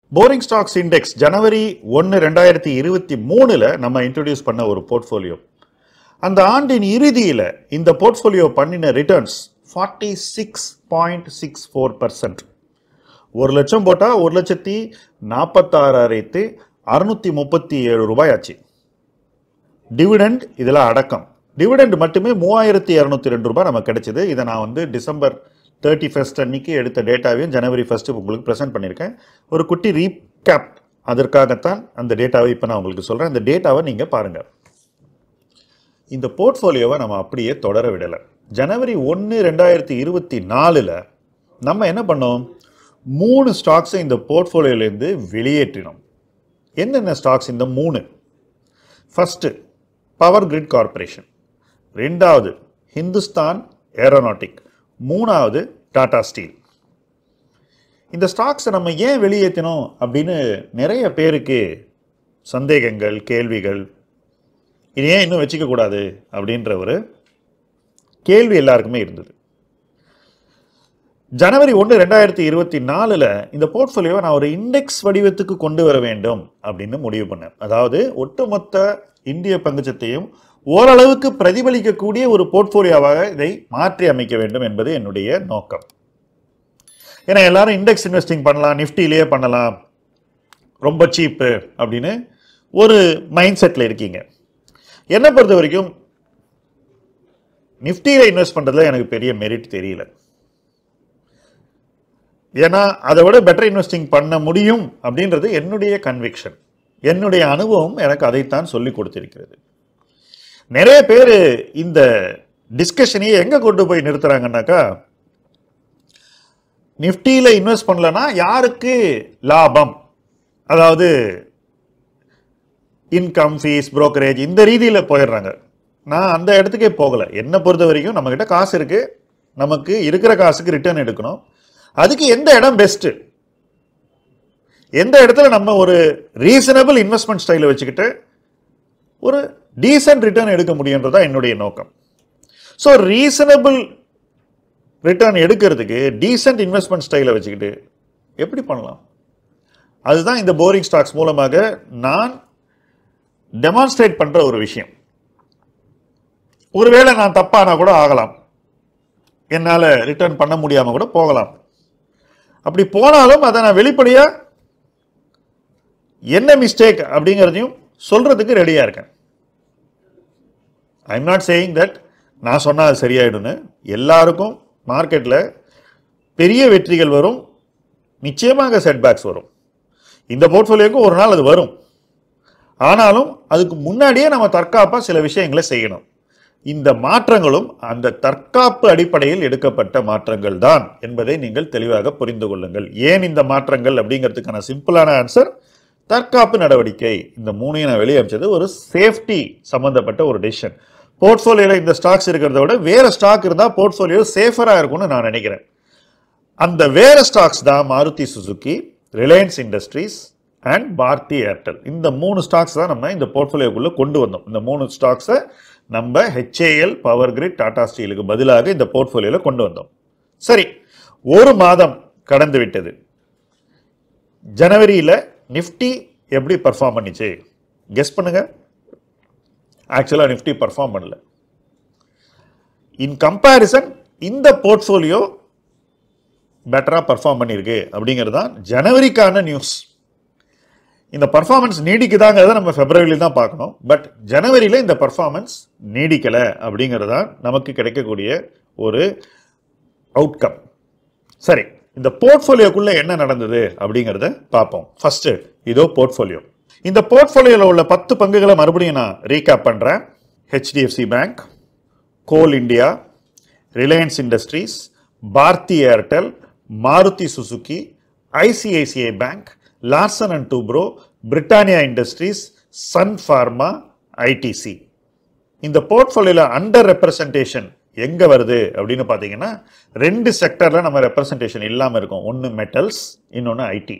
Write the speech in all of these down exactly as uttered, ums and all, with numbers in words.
Boring stocks index ஜனவரி ஒன்று ரெண்டாயிரத்தி இருபத்தி மூணுல நம்ம இன்ட்ரோடியூஸ் பண்ண ஒரு போர்ட்ஃபோலியோ. அந்த ஆண்டின் இறுதியில் இந்த போர்ட்ஃபோலியோ பண்ணின returns forty six point six four percent. ஒரு லட்சம் போட்டால் ஒரு லட்சத்தி நாற்பத்தாறாயிரத்து அறுநூத்தி முப்பத்தி ஏழு ரூபாய் ஆச்சு. டிவிடெண்ட் இதெல்லாம் அடக்கம். டிவிடெண்ட் மட்டுமே மூவாயிரத்தி இரநூத்தி ரெண்டு ரூபாய் நமக்கு கிடைச்சிது. இதை நான் வந்து டிசம்பர் தேர்ட்டி ஃபர்ஸ்ட் அன்னைக்கு எடுத்த டேட்டாவையும் ஜனவரி ஃபர்ஸ்ட் உங்களுக்கு ப்ரெசென்ட் பண்ணியிருக்கேன். ஒரு குட்டி ரீகேப் அதற்காகத்தான் அந்த டேட்டாவை இப்போ நான் உங்களுக்கு சொல்கிறேன். அந்த டேட்டாவை நீங்கள் பாருங்கள். இந்த போர்ட்ஃபோலியோவை நம்ம அப்படியே தொடர விடலை. ஜனவரி ஒன்று ரெண்டாயிரத்தி இருபத்தி நாலில் நம்ம என்ன பண்ணோம், மூணு ஸ்டாக்ஸை இந்த போர்ட்ஃபோலியோலேருந்து வெளியேற்றினோம். என்னென்ன ஸ்டாக்ஸ் இந்த மூணு? ஃபஸ்ட்டு பவர் கிரிட் கார்பரேஷன், ரெண்டாவது ஹிந்துஸ்தான் ஏரோநாட்டிக், மூணாவது டாடா ஸ்டீல். இந்த ஸ்டாக்ஸை நம்ம ஏன் வெளியேற்றினோம் அப்படின்னு நிறைய பேருக்கு சந்தேகங்கள், கேள்விகள். இது ஏன் இன்னும் வச்சுக்க கூடாது அப்படின்ற ஒரு கேள்வி எல்லாருக்குமே இருந்தது. ஜனவரி ஒன்று ரெண்டாயிரத்தி இருபத்தி நாலில் இந்த போர்ட்ஃபோலியோவை நான் ஒரு இண்டெக்ஸ் வடிவத்துக்கு கொண்டு வர வேண்டும் அப்படின்னு முடிவு பண்ணேன். அதாவது ஒட்டுமொத்த இந்திய பங்குச்சத்தையும் ஓரளவுக்கு பிரதிபலிக்கக்கூடிய ஒரு போர்ட்ஃபோலியோவாக இதை மாற்றி அமைக்க வேண்டும் என்பது என்னுடைய நோக்கம். ஏன்னா எல்லாரும் இண்டெக்ஸ் இன்வெஸ்டிங் பண்ணலாம், நிஃப்டிலேயே பண்ணலாம், ரொம்ப சீப்பு அப்படின்னு ஒரு மைண்ட் செட்டில் இருக்கீங்க. என்னை பொறுத்த வரைக்கும் நிஃப்டியில் இன்வெஸ்ட் பண்ணுறதுல எனக்கு பெரிய மெரிட் தெரியல. ஏன்னா அதை விட பெட்டர் இன்வெஸ்டிங் பண்ண முடியும் அப்படின்றது என்னுடைய கன்விக்ஷன். என்னுடைய அனுபவம் எனக்கு அதைத்தான் சொல்லி கொடுத்திருக்கிறது. நிறைய பேர் இந்த டிஸ்கஷனையே எங்கே கொண்டு போய் நிறுத்துறாங்கன்னாக்கா, நிஃப்டியில் இன்வெஸ்ட் பண்ணலன்னா யாருக்கு லாபம், அதாவது இன்கம், ஃபீஸ், புரோக்கரேஜ், இந்த ரீதியில் போயிடுறாங்க. நான் அந்த இடத்துக்கே போகலை. என்னை பொறுத்த வரைக்கும் நம்மக்கிட்ட காசு இருக்குது, நமக்கு இருக்கிற காசுக்கு ரிட்டர்ன் எடுக்கணும். அதுக்கு எந்த இடம் பெஸ்ட்டு, எந்த இடத்துல நம்ம ஒரு ரீசனபிள் இன்வெஸ்ட்மெண்ட் ஸ்டைலை வச்சுக்கிட்டு ஒரு டீசென்ட் ரிட்டர்ன் எடுக்க முடியுன்றதா என்னுடைய நோக்கம். ஸோ ரீசனபிள் ரிட்டர்ன் எடுக்கிறதுக்கு டீசென்ட் இன்வெஸ்ட்மெண்ட் ஸ்டைலை வச்சுக்கிட்டு எப்படி பண்ணலாம், அதுதான் இந்த போரிங் ஸ்டாக்ஸ் மூலமாக நான் டெமான்ஸ்ட்ரேட் பண்ணுற ஒரு விஷயம். ஒருவேளை நான் தப்பானா கூட ஆகலாம், என்னால் ரிட்டர்ன் பண்ண முடியாமல் கூட போகலாம். அப்படி போனாலும் அதை நான் வெளிப்படையாக என்ன மிஸ்டேக் அப்படிங்கிறதையும் சொல்கிறதுக்கு ரெடியாக இருக்கேன். I am not saying that நான் சொன்னால் அது சரியாயிடும்னு. எல்லாருக்கும் மார்க்கெட்டில் பெரிய வெற்றிகள் வரும், நிச்சயமாக செட்பேக்ஸ் வரும். இந்த போர்ட்ஃபோலியோக்கும் ஒரு நாள் அது வரும். ஆனாலும் அதுக்கு முன்னாடியே நம்ம தற்காப்பாக சில விஷயங்களை செய்யணும். இந்த மாற்றங்களும் அந்த தற்காப்பு அடிப்படையில் எடுக்கப்பட்ட மாற்றங்கள் தான் என்பதை நீங்கள் தெளிவாக புரிந்து கொள்ளுங்கள். ஏன் இந்த மாற்றங்கள் அப்படிங்கிறதுக்கான சிம்பிளான ஆன்சர் தற்காப்பு நடவடிக்கை. இந்த மூணையும் நான் வெளியே அமைச்சது ஒரு சேஃப்டி சம்பந்தப்பட்ட ஒரு டிசிஷன். போர்ட்ஃபோலியோவில் இந்த ஸ்டாக்ஸ் இருக்கிறத விட வேற ஸ்டாக் இருந்தால் போர்ட்ஃபோலியோ சேஃபராக இருக்கும்னு நான் நினைக்கிறேன். அந்த வேற ஸ்டாக்ஸ் தான் Maruti Suzuki, Reliance Industries and Bharti Airtel. இந்த மூணு ஸ்டாக்ஸ் தான் நம்ம இந்த போர்ட்ஃபோலியோக்குள்ளே கொண்டு வந்தோம். இந்த மூணு ஸ்டாக்ஸை நம்ம ஹெச்ஏஎல், பவர் கிரிட், டாடா ஸ்டீலுக்கு பதிலாக இந்த போர்ட்ஃபோலியோவில் கொண்டு வந்தோம். சரி, ஒரு மாதம் கடந்து விட்டது. ஜனவரியில் நிஃப்டி எப்படி பர்ஃபார்ம் பண்ணிச்சு கெஸ் பண்ணுங்க. ஆக்சுவலாக நிஃப்டி பர்ஃபார்ம் பண்ணல. இன் கம்பேரிசன் இந்த போர்ட்ஃபோலியோ பெட்டராக பர்ஃபார்ம் பண்ணியிருக்கு அப்படிங்கிறது தான் ஜனவரிக்கான நியூஸ். இந்த பர்ஃபார்மன்ஸ் நீடிக்குதாங்கிறத நம்ம பிப்ரவரியில் தான் பார்க்கணும். பட் ஜனவரியில் இந்த பர்ஃபார்மன்ஸ் நீடிக்கலை அப்படிங்கிறது தான் நமக்கு கிடைக்கக்கூடிய ஒரு அவுட்கம். சரி, இந்த போர்ட்ஃபோலியோக்குள்ள என்ன நடந்தது அப்படிங்கிறத பார்ப்போம். ஃபர்ஸ்ட் இதோ போர்ட்ஃபோலியோ. இந்த போர்ட்ஃபோலியோவில் உள்ள பத்து பங்குகளை மறுபடியும் நான் ரீகேப் பண்ணுறேன். HDFC Bank, Coal India, Reliance Industries, Bharti Airtel, Maruti Suzuki, ICICI Bank, Larsen and Toubro, Britannia Industries, Sun Pharma, ITC. இந்த போர்ட்ஃபோலியோவில் அண்டர் ரெப்ரசன்டேஷன் எங்கே வருது அப்படின்னு பார்த்தீங்கன்னா, ரெண்டு செக்டரில் நம்ம ரெப்ரசன்டேஷன் இல்லாமல் இருக்கும். ஒன்று மெட்டல்ஸ், இன்னொன்று ஐடி.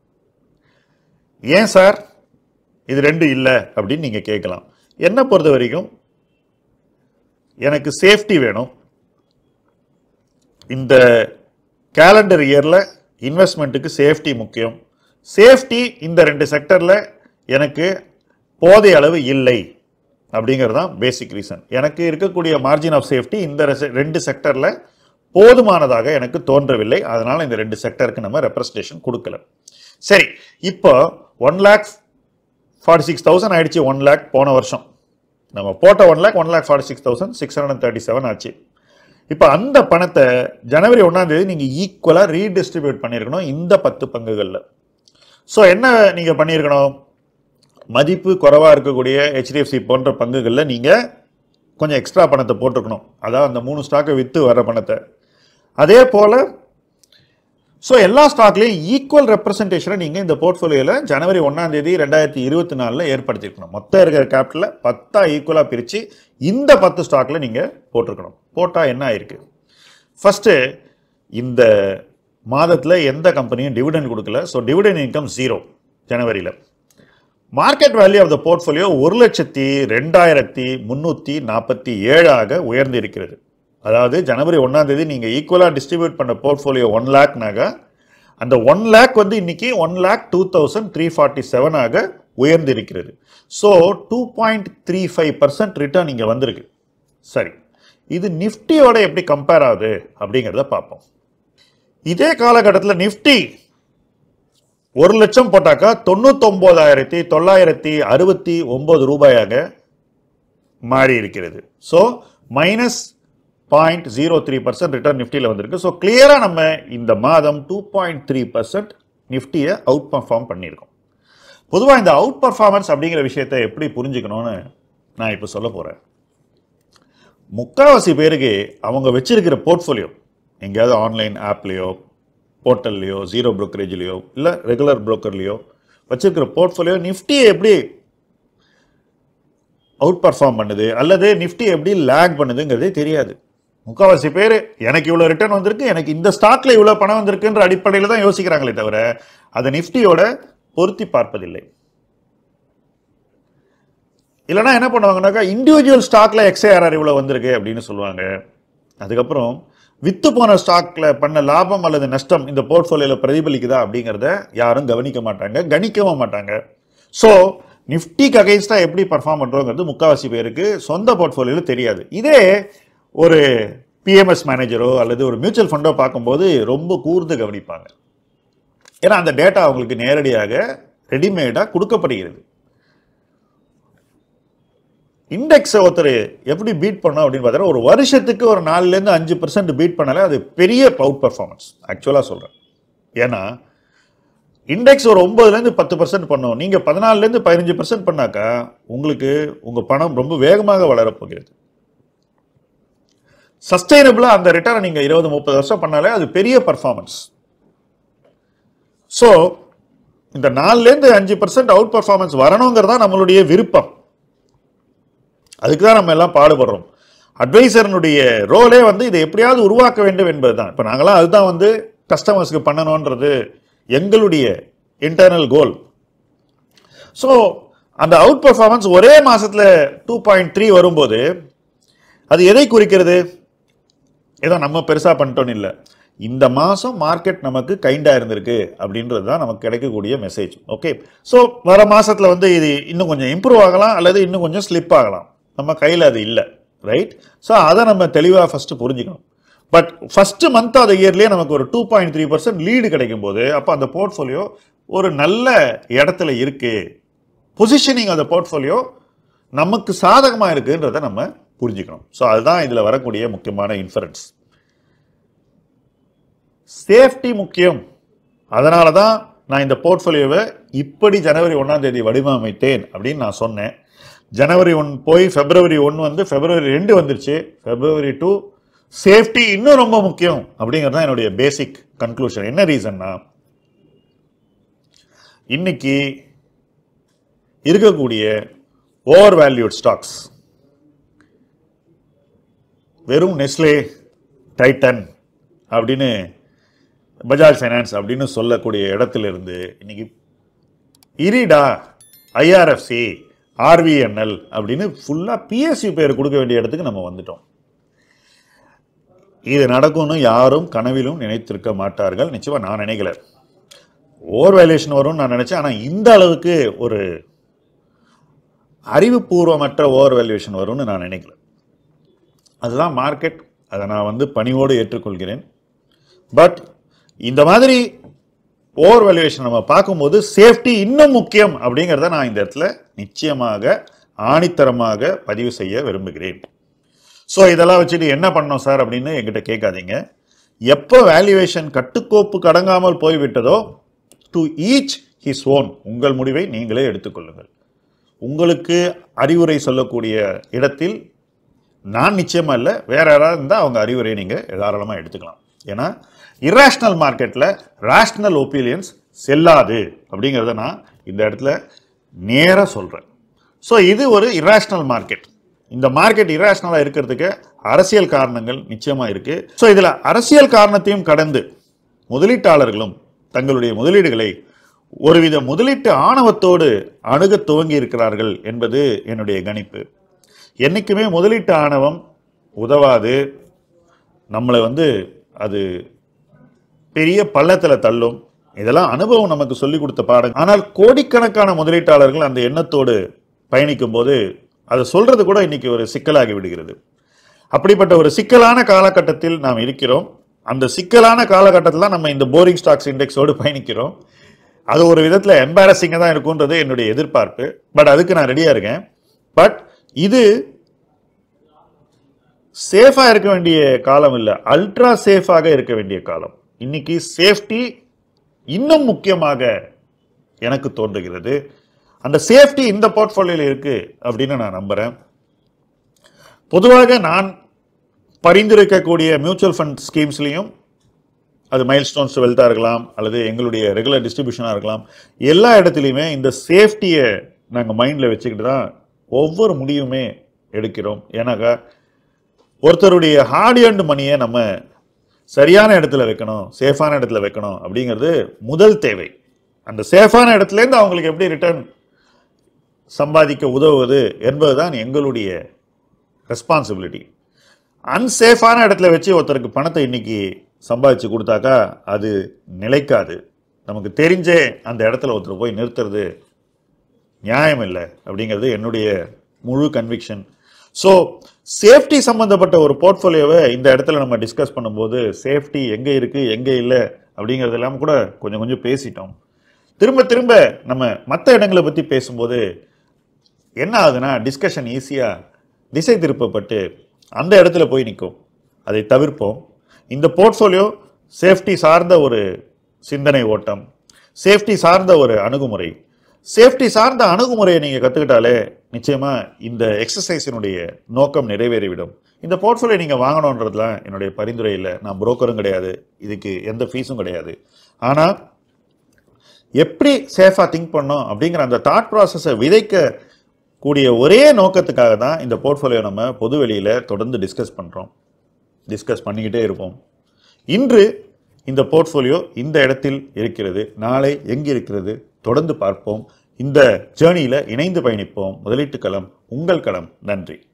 ஏன் சார் இது ரெண்டு இல்லை அப்படின்னு நீங்கள் கேட்கலாம். என்னை பொறுத்த வரைக்கும் எனக்கு சேஃப்டி வேணும். இந்த கேலண்டர் இயரில் இன்வெஸ்ட்மெண்ட்டுக்கு சேஃப்டி முக்கியம். சேஃப்டி இந்த ரெண்டு செக்டரில் எனக்கு போதிய அளவு இல்லை அப்படிங்கிறது தான் பேசிக் ரீசன். எனக்கு இருக்கக்கூடிய மார்ஜின் ஆஃப் சேஃப்டி இந்த ரெண்டு செக்டரில் போதுமானதாக எனக்கு தோன்றவில்லை. அதனால் இந்த ரெண்டு செக்டருக்கு நம்ம ரெப்ரஸன்டேஷன் கொடுக்கல. சரி, இப்போ one lakh forty six thousand ஆயிடுச்சு. ஒன் லேக் போன வருஷம் நம்ம போட்ட one lakh one lakh forty six thousand six hundred thirty seven ஆச்சு. இப்போ அந்த பணத்தை ஜனவரி ஒன்றாம் தேதி நீங்கள் ஈக்குவலாக ரீடிஸ்ட்ரிபியூட் பண்ணியிருக்கணும் இந்த பத்து பங்குகளில். ஸோ என்ன நீங்கள் பண்ணியிருக்கணும், மதிப்பு குறைவாக இருக்கக்கூடிய ஹெச்டிஎஃப்சி போன்ற பங்குகளில் நீங்கள் கொஞ்சம் எக்ஸ்ட்ரா பணத்தை போட்டிருக்கணும். அதாவது அந்த மூணு ஸ்டாக்கை விற்று வர பணத்தை. அதே போல் ஸோ எல்லா ஸ்டாக்லையும் ஈக்குவல் ரெப்ரசன்டேஷனை நீங்கள் இந்த போர்ட்ஃபோலியோவில் ஜனவரி ஒன்றாம் தேதி ரெண்டாயிரத்தி இருபத்தி நாலில் ஏற்படுத்தியிருக்கணும். மொத்தம் இருக்கிற கேபிட்டலில் பத்தா ஈக்குவலாக பிரித்து இந்த பத்து ஸ்டாக்கில் நீங்கள் போட்டிருக்கணும். போட்டால் என்ன ஆயிருக்கு, ஃபஸ்ட்டு இந்த மாதத்தில் எந்த கம்பெனியும் டிவிடெண்ட் கொடுக்கல. ஸோ டிவிடெண்ட் இன்கம் ஜீரோ ஜனவரியில். Market value of the portfolio ஒரு லட்சத்தி ரெண்டாயிரத்தி முந்நூற்றி நாற்பத்தி ஏழாக உயர்ந்து இருக்கிறது. அதாவது ஜனவரி ஒன்றாம் தேதி நீங்கள் ஈக்குவலாக டிஸ்ட்ரிபியூட் பண்ண போர்ட்ஃபோலியோ ஒன் லேக்னாக அந்த ஒன் லேக் வந்து இன்னைக்கு one lakh two thousand three forty செவனாக உயர்ந்து இருக்கிறது. So two point three five percent return இங்கே வந்திருக்கு. சரி, இது நிஃப்டியோட எப்படி கம்பேர் ஆகுது அப்படிங்கிறத பார்ப்போம். இதே காலகட்டத்தில் நிஃப்டி ஒரு லட்சம் போட்டாக்கா தொண்ணூத்தி ஒன்பதாயிரத்தி தொள்ளாயிரத்தி அறுபத்தி ஒன்பது ரூபாயாக மாறி இருக்கிறது. So minus point zero three percent return நிஃப்டியில் வந்திருக்கு. ஸோ கிளியரா நம்ம இந்த மாதம் டூ பாயிண்ட் த்ரீ பர்சன்ட் நிஃப்டியை அவுட் பர்ஃபார்ம் பண்ணியிருக்கோம். பொதுவாக இந்த அவுட் பர்ஃபார்மன்ஸ் அப்படிங்கிற விஷயத்தை எப்படி புரிஞ்சுக்கணும்னு நான் இப்போ சொல்ல போறேன். முக்கால்வாசி பேருக்கு அவங்க வச்சிருக்கிற போர்ட்ஃபோலியோ எங்கேயாவது ஆன்லைன் ஆப்லேயோ போர்ட்டல்லையோ ஜீரோ புரோக்கரேஜ்லையோ இல்லை ரெகுலர் புரோக்கர்லையோ வச்சிருக்கிற போர்ட்ஃபோலியோ நிஃப்டியை எப்படி அவுட் பர்ஃபார்ம் பண்ணுது அல்லது நிஃப்டி எப்படி லேக் பண்ணுதுங்கிறதே தெரியாது. முக்கால்வாசி பேர் எனக்கு இவ்வளோ ரிட்டர்ன் வந்திருக்கு, எனக்கு இந்த ஸ்டாக்ல இவ்வளோ பணம் வந்திருக்குன்ற அடிப்படையில் தான் யோசிக்கிறாங்களே தவிர அதை நிஃப்டியோட பொருத்தி பார்ப்பதில்லை. இல்லைனா என்ன பண்ணுவாங்கன்னாக்கா இண்டிவிஜுவல் ஸ்டாக்ல எக்ஸ்ஏஆர்ஆர் இவ்வளோ வந்திருக்கு அப்படின்னு சொல்லுவாங்க. அதுக்கப்புறம் வித்து போன ஸ்டாக்ல பண்ண லாபம் அல்லது நஷ்டம் இந்த போர்ட்ஃபோலியோல பிரதிபலிக்குதா அப்படிங்கிறத யாரும் கவனிக்க மாட்டாங்க, கணிக்கவும் மாட்டாங்க. ஸோ நிஃப்டிக்கு அகைன்ஸ்டா எப்படி பர்ஃபார்ம் பண்றோங்கிறது முக்கால்வாசி பேருக்கு சொந்த போர்ட்ஃபோலியோல தெரியாது. இதே ஒரு பிஎம்எஸ் மேனேஜரோ அல்லது ஒரு மியூச்சுவல் ஃபண்டோ பார்க்கும்போது ரொம்ப கூர்ந்து கவனிப்பாங்க. ஏன்னா அந்த டேட்டா அவங்களுக்கு நேரடியாக ரெடிமேடா கொடுக்கப்படுகிறது. இண்டெக்ஸை ஒருத்தர் எப்படி பீட் பண்ணோம் அப்படின்னு பார்த்தா ஒரு வருஷத்துக்கு ஒரு நாலுலேருந்து அஞ்சு பர்சன்ட் பீட் பண்ணாலே அது பெரிய அவுட் பர்ஃபார்மன்ஸ் ஆக்சுவலாக சொல்கிறேன். ஏன்னா இண்டெக்ஸ் ஒரு ஒன்பதுலேருந்து பத்து பர்சன்ட் பண்ணோம், நீங்கள் பதினாலுலேருந்து பதினஞ்சு பர்சன்ட் பண்ணாக்கா உங்களுக்கு உங்கள் பணம் ரொம்ப வேகமாக வளரப்போகிறது. சஸ்டைனபிளாக அந்த ரிட்டர்னை நீங்கள் இருபது முப்பது வருஷம் பண்ணாலே அது பெரிய பர்ஃபார்மன்ஸ். ஸோ இந்த நாலுலேருந்து அஞ்சு பர்சன்ட் அவுட் பர்ஃபார்மன்ஸ் வரணுங்கிறதா நம்மளுடைய விருப்பம். அதுக்கு தான் நம்ம எல்லாம் பாடுபடுறோம். அட்வைசர்னுடைய ரோலே வந்து இதை எப்படியாவது உருவாக்க வேண்டும் என்பது தான். இப்போ நாங்களாம் அதுதான் வந்து கஸ்டமர்ஸ்க்கு பண்ணணுன்றது எங்களுடைய இன்டர்னல் கோல். ஸோ அந்த அவுட் பர்ஃபார்மன்ஸ் ஒரே மாசத்துல டூ பாயிண்ட் த்ரீ வரும்போது அது எதை குறிக்கிறது? ஏதோ நம்ம பெருசா பண்ணிட்டோன்னு இல்லை, இந்த மாசம் மார்க்கெட் நமக்கு கைண்டா இருந்திருக்கு அப்படின்றது தான் நமக்கு கிடைக்கக்கூடிய மெசேஜ். ஓகே, ஸோ வர மாசத்துல வந்து இது இன்னும் கொஞ்சம் இம்ப்ரூவ் ஆகலாம் அல்லது இன்னும் கொஞ்சம் ஸ்லிப் ஆகலாம், நம்ம கையில் அது இல்லை, ரைட்? ஸோ அதை நம்ம தெளிவாக ஃபர்ஸ்ட் புரிஞ்சுக்கணும். But first month of the இயர்லேயே நமக்கு ஒரு two point three percent lead கிடைக்கும் போது அப்போ அந்த போர்ட்ஃபோலியோ ஒரு நல்ல இடத்துல இருக்கு, பொசிஷனிங் அந்த போர்ட்ஃபோலியோ நமக்கு சாதகமாக இருக்குன்றதை நம்ம புரிஞ்சுக்கணும். ஸோ அதுதான் இதில் வரக்கூடிய முக்கியமான இன்ஃபரன்ஸ். சேஃப்டி முக்கியம். அதனால தான் நான் இந்த போர்ட்ஃபோலியோவை இப்படி ஜனவரி ஒன்றாம் தேதி வடிவமைத்தேன் அப்படின்னு நான் சொன்னேன். ஜனவரி ஒன் போய் பிப்ரவரி ஒன்று வந்து பிப்ரவரி ரெண்டு வந்துருச்சு. பிப்ரவரி டூ சேஃப்டி இன்னும் ரொம்ப முக்கியம் அப்படிங்கிறது தான் என்னுடைய பேசிக் கன்க்ளூஷன். என்ன ரீசன்னா, இன்னைக்கு இருக்கக்கூடிய ஓவர் வேல்யூட் ஸ்டாக்ஸ் வெறும் நெஸ்லே, டைட்டன் அப்படின்னு பஜாஜ் ஃபைனான்ஸ் அப்படின்னு சொல்லக்கூடிய இடத்துல இருந்து இன்னைக்கு இரிடா, ஐஆர்எஃப்சி, ஆர்விஎன்எல் அப்படின்னு ஃபுல்லா பிஎஸ்யூ பேர் கொடுக்க வேண்டிய இடத்துக்கு நம்ம வந்துட்டோம். இது நடக்கும்னு யாரும் கனவிலும் நினைத்திருக்க மாட்டார்கள். நிச்சயமா நான் நினைக்கல. ஓவர் வேல்யூவேஷன் வரும்னு நான் நினச்சேன். ஆனால் இந்த அளவுக்கு ஒரு அறிவுபூர்வமற்ற ஓவர் வேல்யூவேஷன் வரும்னு நான் நினைக்கல. அதுதான் மார்க்கெட். அதை நான் வந்து பணிவோடு ஏற்றுக்கொள்கிறேன். பட் இந்த மாதிரி ஓவர் வேல்யூவேஷன் நம்ம பார்க்கும்போது சேஃப்டி இன்னும் முக்கியம் அப்படிங்கிறத நான் இந்த இடத்துல நிச்சயமாக ஆணித்தரமாக பதிவு செய்ய விரும்புகிறேன். ஸோ இதெல்லாம் வச்சுட்டு என்ன பண்ணோம் சார் அப்படின்னு என்கிட்ட கேட்காதீங்க. எப்போ வேல்யூவேஷன் கட்டுக்கோப்பு கடங்காமல் போய்விட்டதோ, டு ஈச் ஹிஸ் ஓன், உங்கள் முடிவை நீங்களே எடுத்துக்கொள்ளுங்கள். உங்களுக்கு அறிவுரை சொல்லக்கூடிய இடத்தில் நான் நிச்சயமாக இல்லை, வேற யாராவது இருந்தால் அவங்க அறிவுரையை நீங்கள் தாராளமாக எடுத்துக்கலாம். ஏன்னா இராஷ்னல் மார்க்கெட்டில் ரேஷ்னல் ஒப்பீனியன்ஸ் செல்லாது அப்படிங்கிறத நான் இந்த இடத்துல நேராக சொல்கிறேன். ஸோ இது ஒரு இராஷ்னல் மார்க்கெட். இந்த மார்க்கெட் இராஷ்னலாக இருக்கிறதுக்கு அரசியல் காரணங்கள் நிச்சயமாக இருக்குது. ஸோ இதில் அரசியல் காரணத்தையும் கடந்து முதலீட்டாளர்களும் தங்களுடைய முதலீடுகளை ஒருவித முதலீட்டு ஆணவத்தோடு அணுக துவங்கி இருக்கிறார்கள் என்பது என்னுடைய கணிப்பு. என்றைக்குமே முதலீட்டு ஆணவம் உதவாது, நம்மளை வந்து அது பெரிய பள்ளத்தில் தள்ளும். இதெல்லாம் அனுபவம் நமக்கு சொல்லிக் கொடுத்த பாடம். ஆனால் கோடிக்கணக்கான முதலீட்டாளர்கள் அந்த எண்ணத்தோடு பயணிக்கும் போது அதை சொல்றது கூட இன்னைக்கு ஒரு சிக்கலாகி விடுகிறது. அப்படிப்பட்ட ஒரு சிக்கலான காலகட்டத்தில் நாம் இருக்கிறோம். அந்த சிக்கலான காலகட்டத்தில் தான் நம்ம இந்த போரிங் ஸ்டாக்ஸ் இண்டெக்ஸோடு பயணிக்கிறோம். அது ஒரு விதத்தில் எம்பாரசிங்காக தான் இருக்கும்ன்றது என்னுடைய எதிர்பார்ப்பு. பட் அதுக்கு நான் ரெடியாக இருக்கேன். பட் இது சேஃபா இருக்க வேண்டிய காலம் இல்லை, அல்ட்ரா சேஃபாக இருக்க வேண்டிய காலம். இன்னைக்கு சேஃப்டி இன்னும் முக்கியமாக எனக்கு தோன்றுகிறது. அந்த சேஃப்டி இந்த போர்ட்ஃபோலியோவில் இருக்கு அப்படின்னு நான் நம்புறேன். பொதுவாக நான் பரிந்துரைக்கக்கூடிய மியூச்சுவல் ஃபண்ட் ஸ்கீம்ஸ்லையும், அது மைல்ஸ்டோன்ஸ் வெல்த்தாக இருக்கலாம் அல்லது எங்களுடைய ரெகுலர் டிஸ்ட்ரிபியூஷனாக இருக்கலாம், எல்லா இடத்துலையுமே இந்த சேஃப்டியை நாங்கள் மைண்டில் வச்சுக்கிட்டு தான் ஒவ்வொரு முடிவுமே எடுக்கிறோம். ஏன்னாக்கா ஒருத்தருடைய ஹார்ட் ஏர்ன்டு மணியை நம்ம சரியான இடத்துல வைக்கணும், சேஃபான இடத்துல வைக்கணும் அப்படிங்கிறது முதல் தேவை. அந்த சேஃபான இடத்துலேருந்து அவங்களுக்கு எப்படி ரிட்டர்ன் சம்பாதிக்க உதவுவது என்பதுதான் எங்களுடைய ரெஸ்பான்சிபிலிட்டி. அன்சேஃபான இடத்துல வச்சு ஒருத்தருக்கு பணத்தை இன்னைக்கு சம்பாதிச்சு கொடுத்தாக்கா அது நிலைக்காது. நமக்கு தெரிஞ்சே அந்த இடத்துல ஒருத்தர் போய் நிறுத்துறது நியாயம் இல்லை அப்படிங்கிறது என்னுடைய முழு கன்விக்ஷன். ஸோ சேஃப்டி சம்பந்தப்பட்ட ஒரு போர்ட்ஃபோலியோவை இந்த இடத்துல நம்ம டிஸ்கஸ் பண்ணும்போது சேஃப்டி எங்கே இருக்குது எங்கே இல்லை அப்படிங்கிறது எல்லாம் கூட கொஞ்சம் கொஞ்சம் பேசிட்டோம். திரும்ப திரும்ப நம்ம மற்ற இடங்களை பற்றி பேசும்போது என்ன ஆகுதுன்னா டிஸ்கஷன் ஈஸியாக திசை திருப்பப்பட்டு அந்த இடத்துல போய் நிற்கும். அதை தவிர்ப்போம். இந்த போர்ட்ஃபோலியோ சேஃப்டி சார்ந்த ஒரு சிந்தனை ஓட்டம், சேஃப்டி சார்ந்த ஒரு அணுகுமுறை, சேஃப்டி சார்ந்த அணுகுமுறையை நீங்கள் கற்றுக்கிட்டாலே நிச்சயமாக இந்த எக்ஸசைஸினுடைய நோக்கம் நிறைவேறிவிடும். இந்த போர்ட்ஃபோலியோ நீங்கள் வாங்கணுன்றதுலாம் என்னுடைய பரிந்துரை இல்லை. நான் புரோக்கரும் கிடையாது, இதுக்கு எந்த ஃபீஸும் கிடையாது. ஆனால் எப்படி சேஃபாக திங்க் பண்ணோம் அப்படிங்கிற அந்த தாட் ப்ராசஸை விதைக்க கூடிய ஒரே நோக்கத்துக்காக தான் இந்த போர்ட்ஃபோலியோ நம்ம பொது வெளியில் தொடர்ந்து டிஸ்கஸ் பண்ணுறோம், டிஸ்கஸ் பண்ணிக்கிட்டே இருப்போம். இன்று இந்த போர்ட்ஃபோலியோ இந்த இடத்தில் இருக்கிறது, நாளை எங்கே இருக்கிறது தொடர்ந்து பார்ப்போம். இந்த ஜேர்னியில் இணைந்து பயணிப்போம். முதலீட்டு களம் உங்கள் களம். நன்றி.